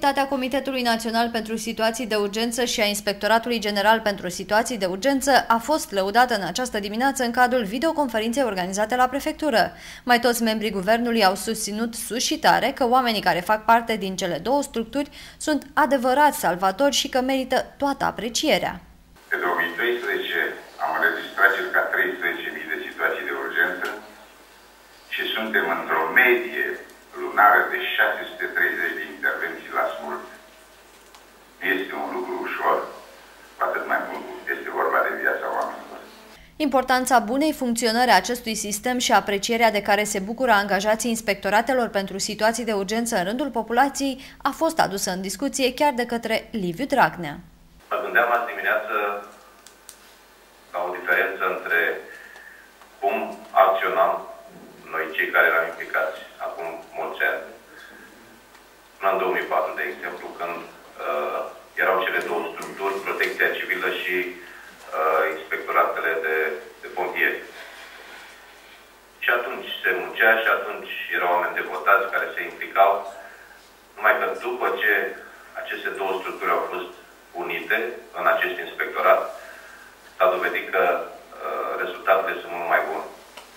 activitatea Comitetului Național pentru Situații de Urgență și a Inspectoratului General pentru Situații de Urgență a fost lăudată în această dimineață în cadrul videoconferinței organizate la prefectură. Mai toți membrii guvernului au susținut sus și tare că oamenii care fac parte din cele două structuri sunt adevărați salvatori și că merită toată aprecierea. Pe 2012 am înregistrat circa 13.000 de situații de urgență și suntem într-o medie lunară de 630 de intervenții la smurt. Nu este un lucru ușor, cu atât mai mult este vorba de viața oamenilor. Importanța bunei funcționări a acestui sistem și aprecierea de care se bucură angajații inspectoratelor pentru situații de urgență în rândul populației a fost adusă în discuție chiar de către Liviu Dragnea. Mă gândeam azi dimineață la o diferență între cum acționam noi, cei care eram implicați acum mulți ani, până în 2004, de exemplu, când erau cele două structuri, Protecția Civilă și inspectoratele de pompieri. Și atunci se muncea și atunci erau oameni devotați care se implicau, numai că după ce aceste două structuri au fost unite în acest inspectorat, s-a dovedit că rezultatele sunt mult mai bune.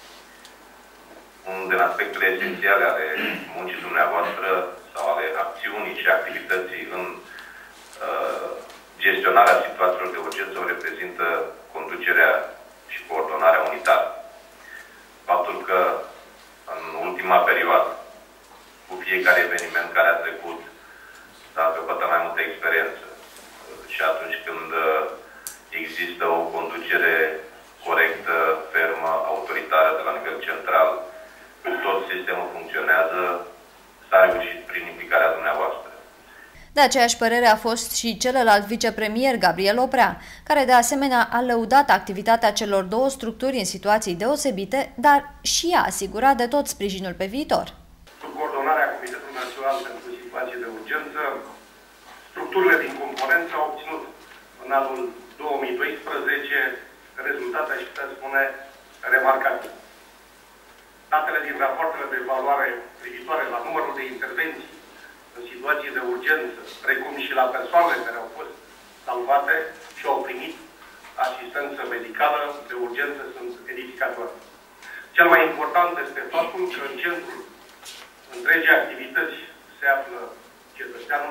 Unul din aspectele esențiale ale muncii dumneavoastră sau ale acțiunii și activității în gestionarea situațiilor de urgență o reprezintă conducerea și coordonarea unitară. Faptul că în ultima perioadă, cu fiecare eveniment care a trecut, s-a căpătat mai multă experiență și atunci când există o conducere corectă, fermă, autoritară de la nivel central, tot sistemul funcționează, s-a reușit prin implicarea dumneavoastră. De aceeași părere a fost și celălalt vicepremier, Gabriel Oprea, care de asemenea a lăudat activitatea celor două structuri în situații deosebite, dar și a asigurat de tot sprijinul pe viitor. Sub coordonarea Comitetului Național pentru Situații de Urgență, structurile din componență au obținut în anul 2012 rezultate, aș putea spune, remarcabile. Datele din rapoartele de evaluare privitoare la numărul de intervenții în situații de urgență, precum și la persoanele care au fost salvate și au primit asistență medicală de urgență, sunt edificatoare. Cel mai important este faptul că în centrul întregii activități se află cetățeanul,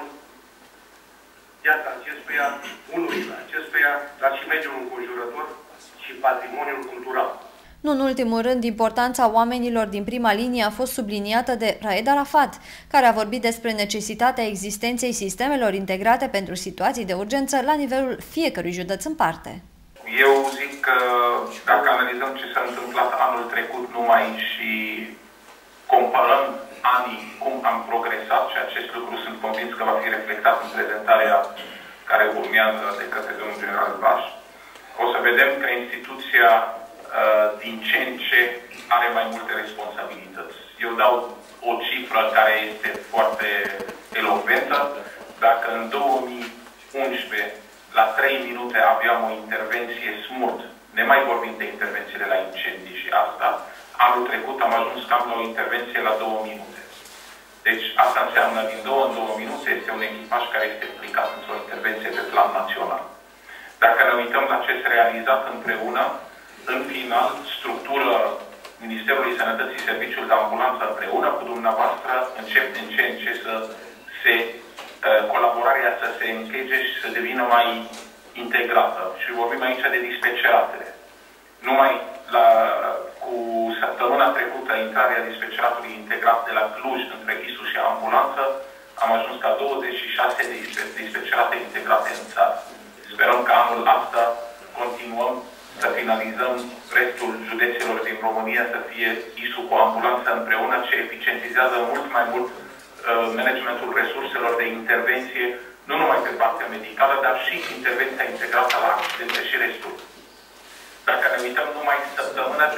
viața acestuia, unurile acestuia, dar și mediul înconjurător și patrimoniul cultural. Nu în ultimul rând, importanța oamenilor din prima linie a fost subliniată de Raed Arafat, care a vorbit despre necesitatea existenței sistemelor integrate pentru situații de urgență la nivelul fiecărui județ în parte. Eu zic că dacă analizăm ce s-a întâmplat anul trecut numai și comparăm anii cum am progresat, și acest lucru sunt convins că va fi reflectat în prezentarea care urmează de către domnul general Baș, o să vedem că instituția din ce în ce are mai multe responsabilități. Eu dau o cifră care este foarte elocventă. Dacă în 2011, la 3 minute, aveam o intervenție smurt, ne mai vorbim de intervențiile la incendii și asta, anul trecut am ajuns cam la o intervenție la 2 minute. Deci asta înseamnă din 2 în 2 minute este un echipaj care este implicat într-o intervenție pe plan național. Dacă ne uităm la ce s-a realizat împreună, în final, structură Ministerului Sănătății, Serviciul de Ambulanță împreună cu dumneavoastră încep din ce în ce să se colaborarea să se închege și să devină mai integrată. Și vorbim aici de dispeceratele. Numai cu săptămâna trecută, intrarea dispeceratului integrat de la Cluj între ISU și ambulanță, am ajuns la 26 de dispecerate integrate în țară. Sperăm că anul ăsta continuăm să finalizăm restul județelor din România să fie ISU cu ambulanță împreună, ce eficientizează mult mai mult managementul resurselor de intervenție, nu numai pe partea medicală, dar și intervenția integrată la accidente și restul. Dacă ne uităm numai săptămâna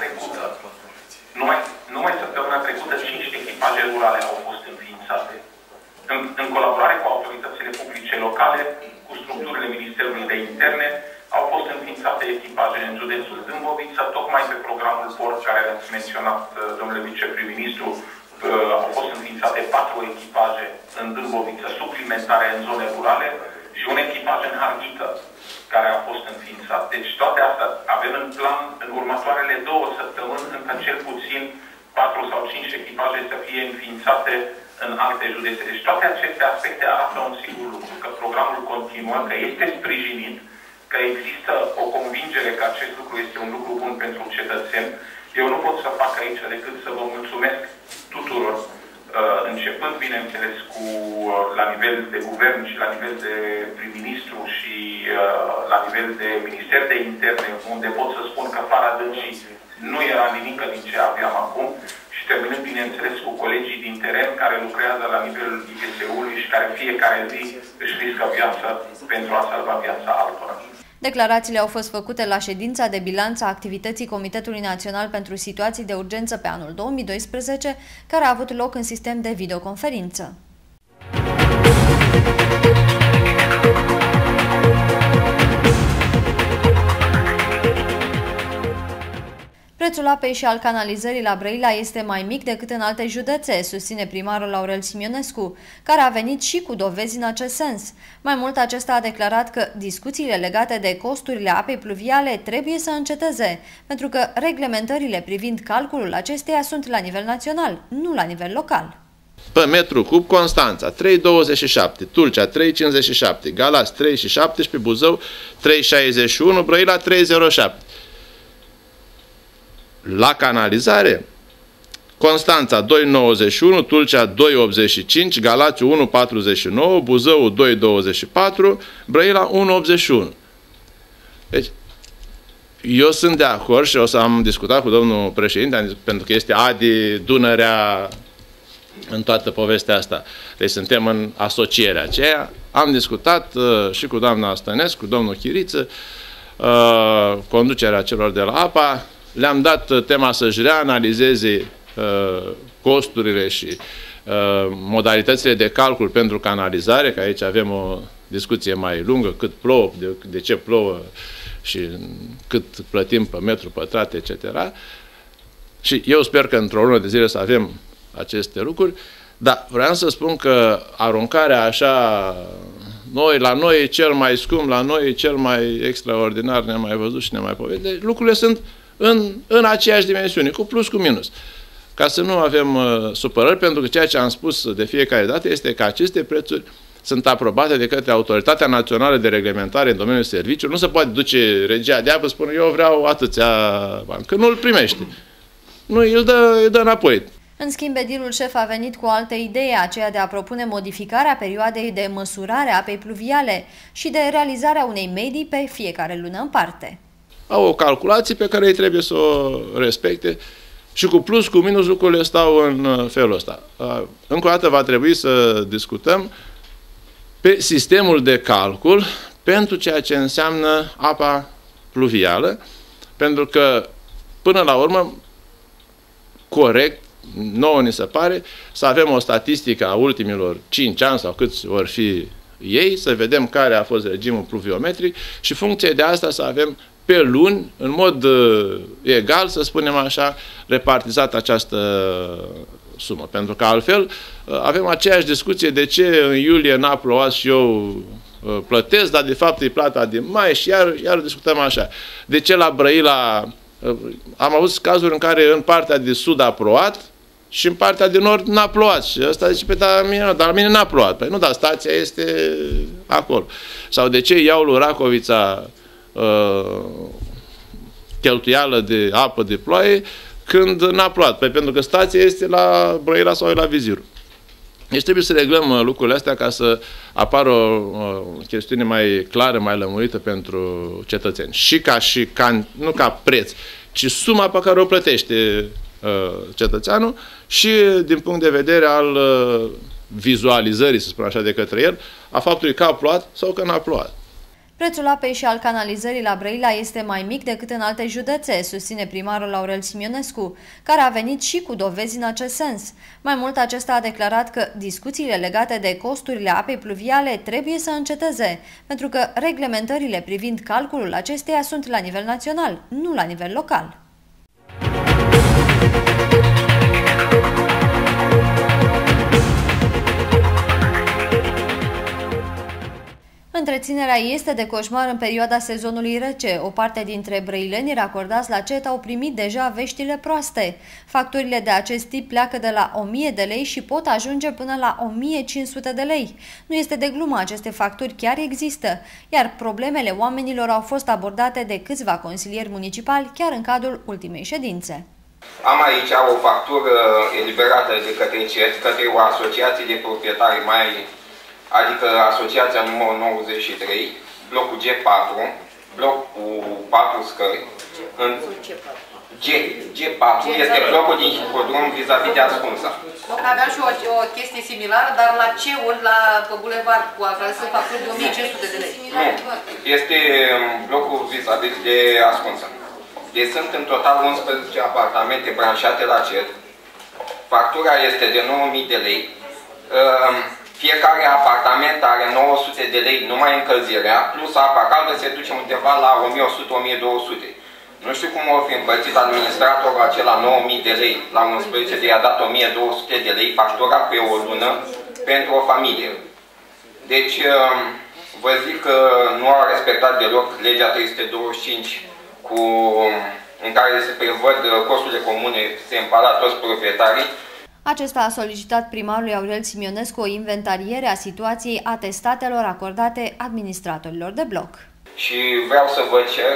trecută, 5 echipaje rurale au fost înființate. În colaborare cu autoritățile publice locale, cu structurile Ministerului de Interne, au fost înființate echipaje în județul Dâmbovița, tocmai pe programul POR, care l-ați menționat, domnule viceprim-ministru, au fost înființate 4 echipaje în Dâmboviță suplimentare în zone rurale și un echipaj în Harghita care a fost înființat. Deci toate astea avem în plan în următoarele 2 săptămâni încă cel puțin 4 sau 5 echipaje să fie înființate în alte județe. Deci toate aceste aspecte arată un singur lucru, că programul continuă, că este sprijinit, că există o convingere că acest lucru este un lucru bun pentru cetățeni. Eu nu pot să fac aici decât să vă mulțumesc tuturor, începând, bineînțeles, cu la nivel de guvern și la nivel de prim-ministru și la nivel de Minister de Interne, unde pot să spun că fără dânsii nu era nimic din ce aveam acum, și terminând, bineînțeles, cu colegii din teren care lucrează la nivelul IPS-ului și care fiecare zi își riscă viața pentru a salva viața altora. Declarațiile au fost făcute la ședința de bilanț a activității Comitetului Național pentru Situații de Urgență pe anul 2012, care a avut loc în sistem de videoconferință. Prețul apei și al canalizării la Brăila este mai mic decât în alte județe, susține primarul Aurel Simionescu, care a venit și cu dovezi în acest sens. Mai mult, acesta a declarat că discuțiile legate de costurile apei pluviale trebuie să înceteze, pentru că reglementările privind calculul acesteia sunt la nivel național, nu la nivel local. Pe metru cub, Constanța 3,27, Tulcea 3,57, Galați 3,17, Buzău 3,61, Brăila 3,07. La canalizare, Constanța 2,91, Tulcea 2,85, Galați 1,49, Buzău 2,24, Brăila 1,81. Deci, eu sunt de acord și o să am discutat cu domnul președinte, pentru că este Adi Dunărea în toată povestea asta. Deci suntem în asocierea aceea. Am discutat și cu doamna Stănescu, cu domnul Chiriță, conducerea celor de la APA. Le-am dat tema să-și reanalizeze costurile și modalitățile de calcul pentru canalizare, că aici avem o discuție mai lungă, cât plouă, de ce plouă și cât plătim pe metru pătrat, etc. Și eu sper că într-o lună de zile să avem aceste lucruri, dar vreau să spun că aruncarea așa, la noi e cel mai scump, la noi e cel mai extraordinar, nemai văzut și nemai povedit, deci lucrurile sunt în aceeași dimensiune, cu plus, cu minus. Ca să nu avem supărări, pentru că ceea ce am spus de fiecare dată este că aceste prețuri sunt aprobate de către Autoritatea Națională de Reglementare în domeniul serviciilor. Nu se poate duce regia de apă, spune eu vreau atâția bani, că nu îl primește. Nu, îl dă înapoi. În schimb, edilul șef a venit cu o altă idee, aceea de a propune modificarea perioadei de măsurare a apei pluviale și de realizarea unei medii pe fiecare lună în parte. Au o calculație pe care ei trebuie să o respecte și cu plus, cu minus, lucrurile stau în felul ăsta. Încă o dată va trebui să discutăm pe sistemul de calcul pentru ceea ce înseamnă apa pluvială, pentru că, până la urmă, corect, nouă ni se pare să avem o statistică a ultimilor 5 ani sau câți vor fi ei, să vedem care a fost regimul pluviometric și funcție de asta să avem pe luni, în mod egal, să spunem așa, repartizat această sumă. Pentru că altfel avem aceeași discuție de ce în iulie n-a plouat și eu plătesc, dar de fapt e plata din mai și iar discutăm așa. De ce la Brăila am avut cazuri în care în partea de sud a plouat și în partea de nord n-a plouat. Și ăsta zice, dar la mine n-a plouat. Păi nu, dar stația este acolo. Sau de ce iau lui Racovița cheltuială de apă de ploaie când n-a plouat? Păi pentru că stația este la Brăila sau la Viziru. Deci trebuie să reglăm lucrurile astea ca să apară o chestiune mai clară, mai lămurită pentru cetățeni. Nu ca preț, ci suma pe care o plătește cetățeanul și din punct de vedere al vizualizării, să spun așa, de către el, a faptului că a plouat sau că n-a plouat. Prețul apei și al canalizării la Brăila este mai mic decât în alte județe, susține primarul Aurel Simionescu, care a venit și cu dovezi în acest sens. Mai mult, acesta a declarat că discuțiile legate de costurile apei pluviale trebuie să înceteze, pentru că reglementările privind calculul acesteia sunt la nivel național, nu la nivel local. Întreținerea este de coșmar în perioada sezonului rece. O parte dintre brăilenii racordați la CET au primit deja veștile proaste. Facturile de acest tip pleacă de la 1000 de lei și pot ajunge până la 1500 de lei. Nu este de glumă, aceste facturi chiar există, iar problemele oamenilor au fost abordate de câțiva consilieri municipali chiar în cadrul ultimei ședințe. Am aici o factură eliberată de către CET, către o asociație de proprietari adică asociația numărul 93, blocul G4, blocul 4 scări, G4 este blocul din hipodrom vis-a-vis de Ascunsa. Aveam și o chestie similară, dar la C-uri, pe bulevard, cu care sunt facturi de 1500 de lei. Nu, este blocul vis-a-vis de Ascunsa. Deci sunt în total 11 apartamente branșate la CET. Factura este de 9.000 de lei. Fiecare apartament are 900 de lei numai încălzirea, plus apa caldă se duce undeva la 1100-1200. Nu știu cum o fi împărțit administratorul acela 9.000 de lei la 11 de i-a dat 1200 de lei factura pe o lună pentru o familie. Deci vă zic că nu au respectat deloc legea 325 în care se prevăd costurile comune, se împala toți proprietarii. Acesta a solicitat primarului Aurel Simionescu o inventariere a situației atestatelor acordate administratorilor de bloc. Și vreau să vă cer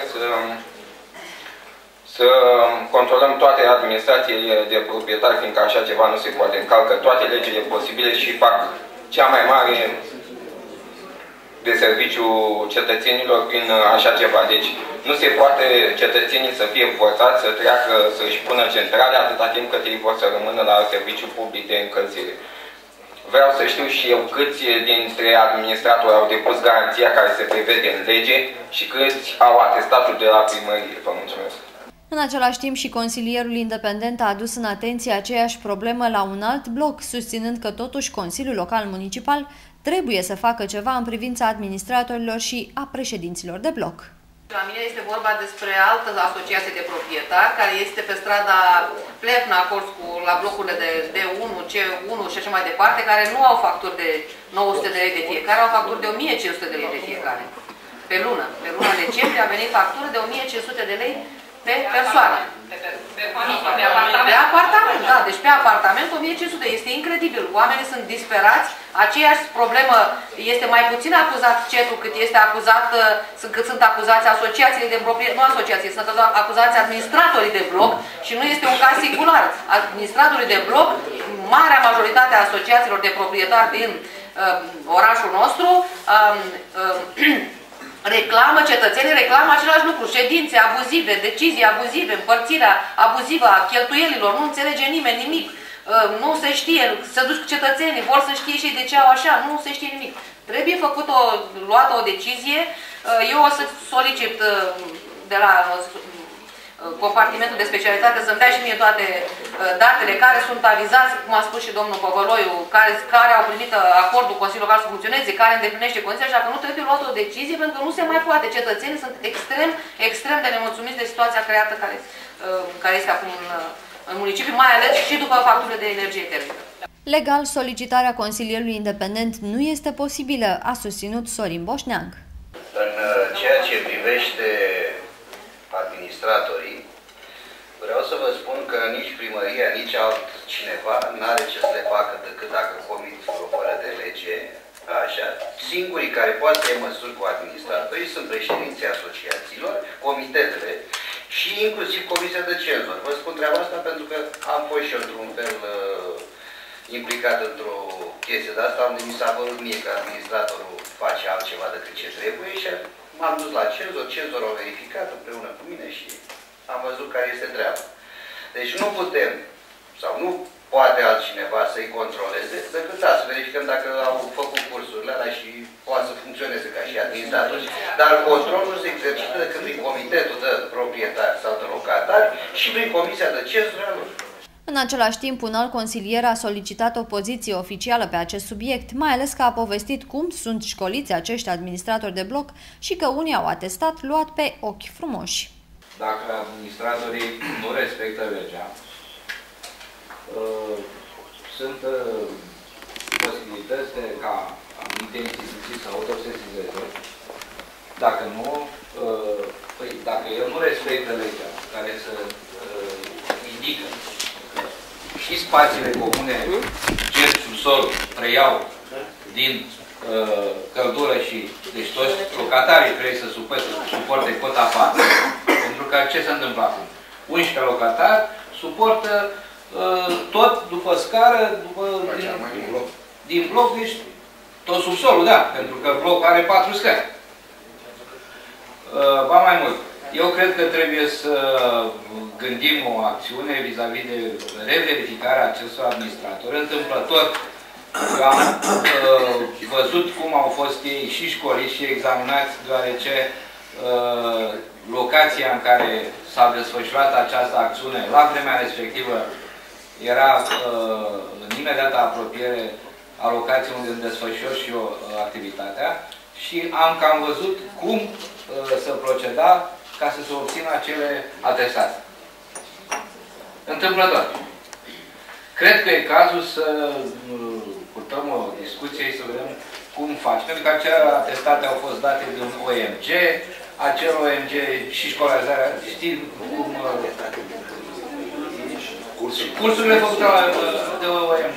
să controlăm toate administrațiile de proprietari, fiindcă așa ceva nu se poate. Încalcă toate legile posibile și fac cea mai mare de serviciu cetățenilor prin așa ceva. Deci nu se poate cetățenii să fie forțați să treacă, să-și pună centrale atâta timp cât ei vor să rămână la serviciu public de încălzire. Vreau să știu și eu câți dintre administratori au depus garanția care se prevede în lege și câți au atestatul de la primărie. Vă mulțumesc. În același timp și consilierul independent a adus în atenție aceeași problemă la un alt bloc, susținând că totuși Consiliul Local Municipal trebuie să facă ceva în privința administratorilor și a președinților de bloc. La mine este vorba despre altă asociație de proprietari care este pe strada Plevna, acolo la blocurile de D1, C1 și așa mai departe, care nu au facturi de 900 de lei de fiecare, au facturi de 1500 de lei de fiecare. Pe lună. Pe luna decembrie a venit factură de 1500 de lei pe persoană. Pe apartament, da, deci pe apartament 1500. Este incredibil. Oamenii sunt disperați. Aceeași problemă este mai puțin acuzat CET-ul cât este acuzat, cât sunt acuzați asociațiile de proprietari, nu asociații, sunt acuzați administratorii de bloc și nu este un caz singular. Administratorii de bloc, marea majoritate a asociațiilor de proprietari din orașul nostru, cetățenii reclamă același lucru, ședințe abuzive, decizii abuzive, împărțirea abuzivă a cheltuielilor, nu înțelege nimeni nimic, nu se știe, se duc cetățenii, vor să știe și de ce au așa, nu se știe nimic. Trebuie luată o decizie, eu o să solicit de la compartimentul de specialitate să-mi dea și mie toate datele care sunt avizați, cum a spus și domnul Păvăloiu, care au primit acordul Consiliului Local să funcționeze, care îndeplinește condiția, așa că nu trebuie luat o decizie, pentru că nu se mai poate. Cetățenii sunt extrem de nemulțumiți de situația creată care este acum în municipiu, mai ales și după facturile de energie termică. Legal, solicitarea consilierului independent nu este posibilă, a susținut Sorin Boșneag. În ceea ce privește administratorii, vreau să vă spun că nici primăria, nici altcineva nu are ce să le facă decât dacă comit o fără de lege, așa. Singurii care pot să iei măsuri cu administratorii sunt președinții asociațiilor, comitetele și inclusiv Comisia de Cenzor. Vă spun treaba asta pentru că am fost și eu într-un fel implicat într-o chestie de asta, unde mi s-a părut mie că administratorul face altceva decât ce trebuie și m-am dus la cenzor, cenzorul a verificat împreună cu mine și am văzut care este treaba. Deci nu putem, sau nu poate altcineva să-i controleze, decât să verificăm dacă au făcut cursurile alea și poate să funcționeze ca și administratori. Dar controlul se exercită decât prin comitetul de proprietari sau de locatari și prin comisia de cenzură a lor. În același timp, un alt consilier a solicitat o poziție oficială pe acest subiect, mai ales că a povestit cum sunt școliți acești administratori de bloc și că unii au atestat luat pe ochi frumoși. Dacă administratorii nu respectă legea, sunt posibilități ca anumite instituții sau autosesizători. Dacă nu, dacă el nu respectă legea care să indică și spațiile comune, cer, subsol, preiau din căldură și deci toți locatarii trebuie să suporte cota 4. Pentru că ce se întâmplă acum? 11 locatari suportă tot după scară, din bloc, deci tot subsolul, da, pentru că blocul are 4 scări. Ba mai mult, eu cred că trebuie să gândim o acțiune vis-a-vis de reverificarea acestor administratori. Întâmplător, am văzut cum au fost ei și școliți și examinați, deoarece locația în care s-a desfășurat această acțiune, la vremea respectivă, era în imediată apropiere a locației unde îmi desfășor și eu activitatea și am cam văzut cum să proceda ca să se obțină acele atestații. Întâmplător. Cred că e cazul să purtăm o discuție și să vedem cum faci. Pentru că acele atestate au fost date de un OMG, acel OMG și școlarizarea, știi cum... Cursurile făcute de OMG.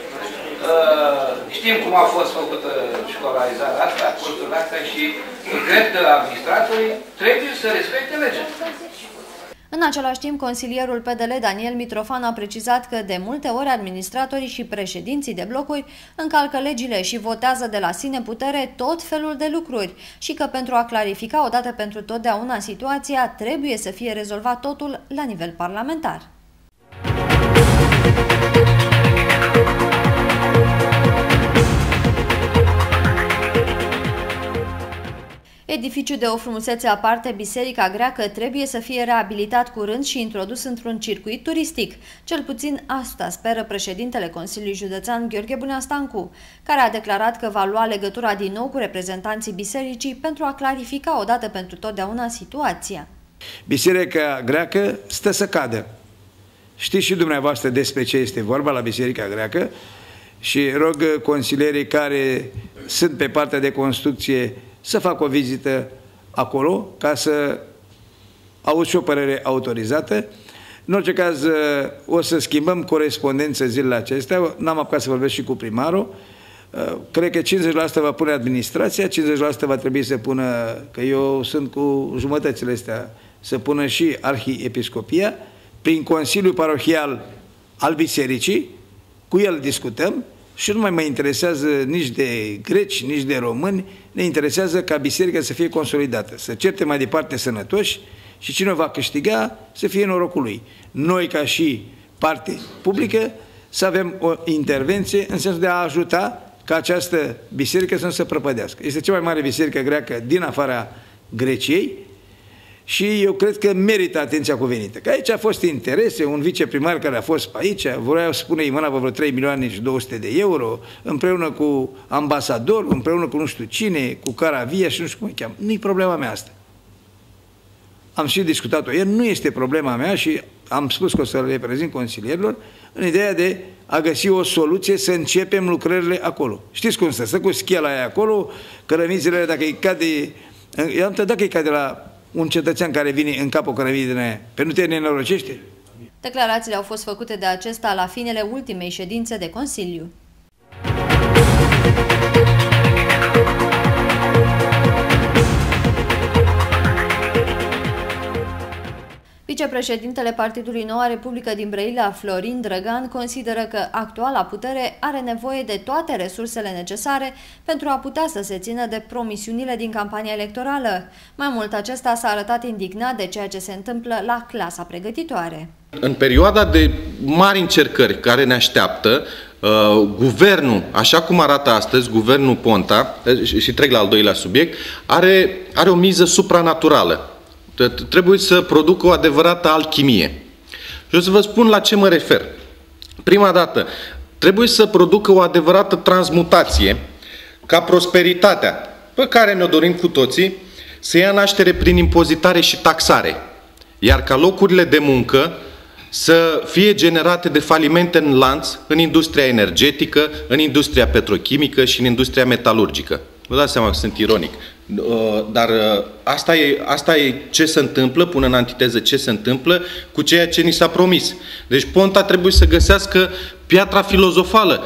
Știm cum a fost făcută școlarizarea asta, cursurile astea și cred că administratorii trebuie să respecte legea. În același timp, consilierul PDL Daniel Mitrofan a precizat că de multe ori administratorii și președinții de blocuri încalcă legile și votează de la sine putere tot felul de lucruri și că pentru a clarifica odată pentru totdeauna situația trebuie să fie rezolvat totul la nivel parlamentar. Edificiul de o frumusețe aparte, Biserica Greacă, trebuie să fie reabilitat curând și introdus într-un circuit turistic. Cel puțin asta speră președintele Consiliului Județean Gheorghe Bunea Stancu, care a declarat că va lua legătura din nou cu reprezentanții bisericii pentru a clarifica odată pentru totdeauna situația. Biserica Greacă stă să cadă. Știți și dumneavoastră despre ce este vorba la Biserica Greacă și rog consilierii care sunt pe partea de construcție să fac o vizită acolo, ca să aud și o părere autorizată. În orice caz, o să schimbăm corespondență zilele acestea. N-am apucat să vorbesc și cu primarul. Cred că 50% va pune administrația, 50% va trebui să pună, că eu sunt cu jumătățile astea, să pună și arhiepiscopia, prin Consiliul Parohial al Bisericii, cu el discutăm. Și nu mai mă interesează nici de greci, nici de români, ne interesează ca biserica să fie consolidată, să certe mai departe sănătoși și cine va câștiga să fie norocul lui. Noi, ca și parte publică, să avem o intervenție în sensul de a ajuta ca această biserică să nu se prăpădească. Este cea mai mare biserică greacă din afara Greciei și eu cred că merită atenția cuvenită. Că aici a fost interese, un viceprimar care a fost pe aici, vreau să pune mâna pe vreo 3 milioane și 200 de euro, împreună cu ambasador, împreună cu nu știu cine, cu Caravia și nu știu cum îi cheamă. Nu-i problema mea asta. Am și discutat-o ieri, nu este problema mea și am spus că o să le prezint consilierilor în ideea de a găsi o soluție să începem lucrările acolo. Știți cum stă cu schela aia acolo, cărămițele, dacă îi cade, dacă îi cade la un cetățean care vine în capul cărămii din aia, pe nu te nenorocește? Declarațiile au fost făcute de acesta la finele ultimei ședințe de Consiliu. Vicepreședintele Partidului Noua Republică din Brăila, Florin Drăgan, consideră că actuala putere are nevoie de toate resursele necesare pentru a putea să se țină de promisiunile din campania electorală. Mai mult, acesta s-a arătat indignat de ceea ce se întâmplă la clasa pregătitoare. În perioada de mari încercări care ne așteaptă, guvernul, așa cum arată astăzi, guvernul Ponta, și trec la al doilea subiect, are o miză supranaturală. Trebuie să producă o adevărată alchimie. Și o să vă spun la ce mă refer. Prima dată, trebuie să producă o adevărată transmutație ca prosperitatea pe care ne-o dorim cu toții să ia naștere prin impozitare și taxare. Iar ca locurile de muncă să fie generate de falimente în lanț în industria energetică, în industria petrochimică și în industria metalurgică. Vă dați seama că sunt ironic. Dar asta e ce se întâmplă, pun în antiteză ce se întâmplă cu ceea ce ni s-a promis. Deci Ponta trebuie să găsească piatra filozofală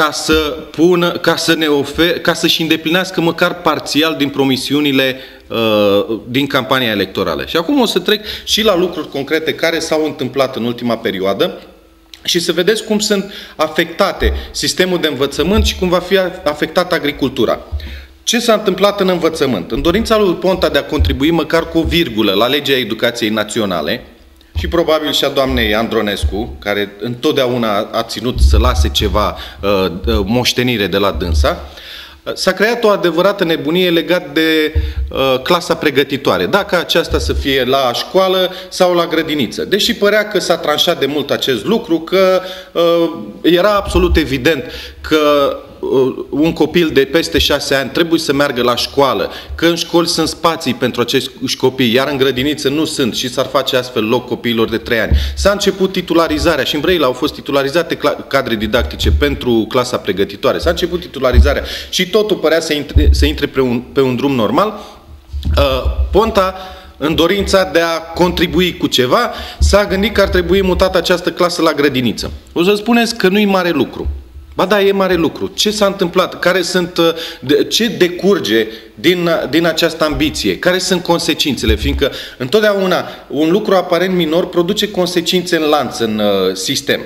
ca să-și îndeplinească măcar parțial din promisiunile din campania electorală. Și acum o să trec și la lucruri concrete care s-au întâmplat în ultima perioadă și să vedeți cum sunt afectate sistemul de învățământ și cum va fi afectată agricultura. Ce s-a întâmplat în învățământ? În dorința lui Ponta de a contribui măcar cu o virgulă la legea educației naționale și probabil și a doamnei Andronescu, care întotdeauna a ținut să lase ceva moștenire de la dânsa, s-a creat o adevărată nebunie legat de clasa pregătitoare. Dacă aceasta să fie la școală sau la grădiniță. Deși părea că s-a tranșat de mult acest lucru, că era absolut evident că un copil de peste 6 ani trebuie să meargă la școală, că în școli sunt spații pentru acești copii, iar în grădiniță nu sunt și s-ar face astfel loc copiilor de 3 ani. S-a început titularizarea și în Brăila au fost titularizate cadre didactice pentru clasa pregătitoare. S-a început titularizarea și totul părea să intre pe un drum normal. Ponta, în dorința de a contribui cu ceva, s-a gândit că ar trebui mutată această clasă la grădiniță. O să spuneți că nu-i mare lucru. Ba da, e mare lucru. Ce s-a întâmplat? Ce decurge din această ambiție? Care sunt consecințele? Fiindcă întotdeauna un lucru aparent minor produce consecințe în lanț, în sistem.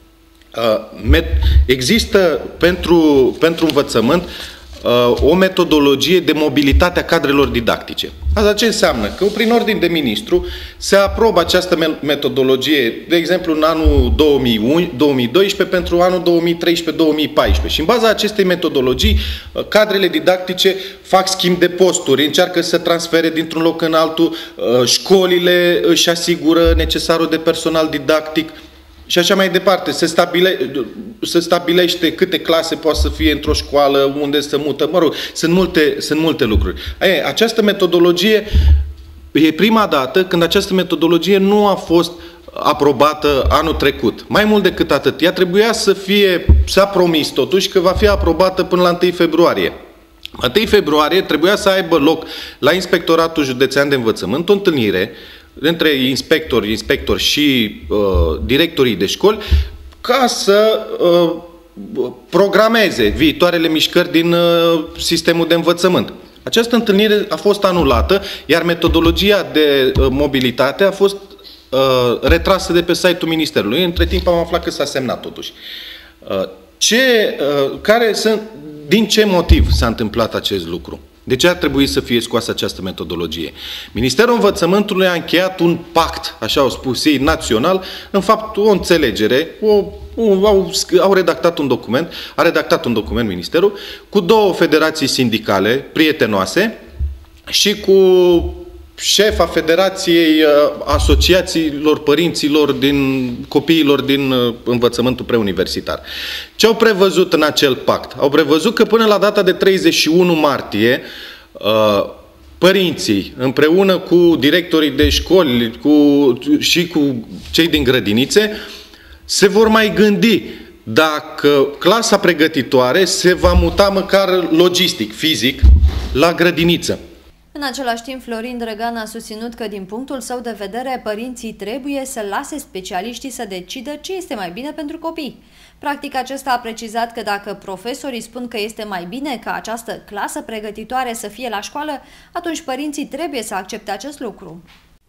Există pentru învățământ o metodologie de mobilitate a cadrelor didactice. Asta ce înseamnă? Că prin ordin de ministru se aprobă această metodologie, de exemplu în anul 2012 pentru anul 2013-2014 și în baza acestei metodologii cadrele didactice fac schimb de posturi, încearcă să transfere dintr-un loc în altul, școlile își asigură necesarul de personal didactic și așa mai departe. Se stabilește câte clase poate să fie într-o școală, unde se mută, mă rog, sunt multe lucruri. Această metodologie, e prima dată când această metodologie nu a fost aprobată anul trecut. Mai mult decât atât, ea trebuia s-a promis totuși că va fi aprobată până la 1 februarie. 1 februarie trebuia să aibă loc la Inspectoratul Județean de Învățământ o întâlnire între inspectori și directorii de școli ca să programeze viitoarele mișcări din sistemul de învățământ. Această întâlnire a fost anulată, iar metodologia de mobilitate a fost retrasă de pe site-ul Ministerului. Între timp am aflat că s-a semnat totuși. Din ce motiv s-a întâmplat acest lucru? De ce ar trebui să fie scoasă această metodologie? Ministerul Învățământului a încheiat un pact, așa au spus ei, național, în fapt o înțelegere, au redactat un document, a redactat un document Ministerul, cu 2 federații sindicale prietenoase și cu șefa Federației Asociațiilor Părinților copiilor din învățământul preuniversitar. Ce au prevăzut în acel pact? Au prevăzut că până la data de 31 martie părinții, împreună cu directorii de școli și cu cei din grădinițe, se vor mai gândi dacă clasa pregătitoare se va muta măcar logistic, fizic, la grădiniță. În același timp, Florin Drăgan a susținut că, din punctul său de vedere, părinții trebuie să lase specialiștii să decidă ce este mai bine pentru copii. Practic, acesta a precizat că dacă profesorii spun că este mai bine ca această clasă pregătitoare să fie la școală, atunci părinții trebuie să accepte acest lucru.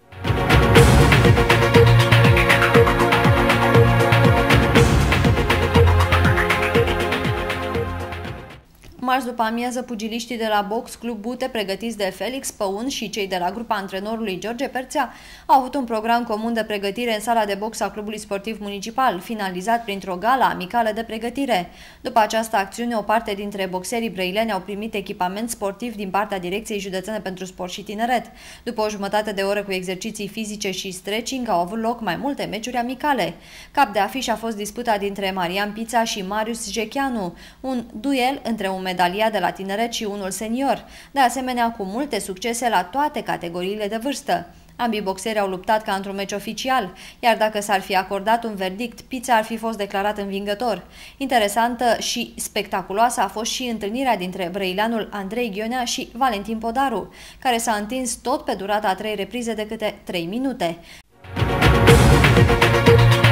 Marți după amiază, pugiliștii de la Box Club Bute, pregătiți de Felix Păun și cei de la grupa antrenorului George Perțea, au avut un program comun de pregătire în sala de box a Clubului Sportiv Municipal, finalizat printr-o gala amicală de pregătire. După această acțiune, o parte dintre boxerii brăileni au primit echipament sportiv din partea Direcției Județene pentru Sport și Tineret. După o jumătate de oră cu exerciții fizice și stretching, au avut loc mai multe meciuri amicale. Cap de afiș a fost disputa dintre Marian Pița și Marius Jecheanu, un duel între un medaliat de la tineret și unul senior, de asemenea cu multe succese la toate categoriile de vârstă. Ambii boxeri au luptat ca într-un meci oficial, iar dacă s-ar fi acordat un verdict, Pița ar fi fost declarat învingător. Interesantă și spectaculoasă a fost și întâlnirea dintre brăileanul Andrei Ghionea și Valentin Podaru, care s-a întins tot pe durata a 3 reprize de câte 3 minute.